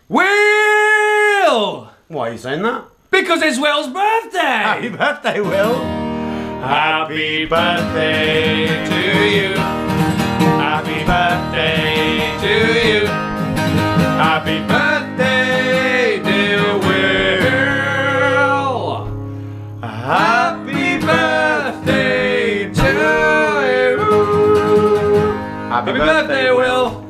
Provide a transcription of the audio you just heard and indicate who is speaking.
Speaker 1: Will!
Speaker 2: Why are you saying that?
Speaker 1: Because it's Will's birthday!
Speaker 2: Happy birthday, Will!
Speaker 1: Happy birthday to you. Happy birthday to you. Happy birthday, dear Will. Happy birthday to you.
Speaker 2: Happy
Speaker 1: Happy birthday, Will.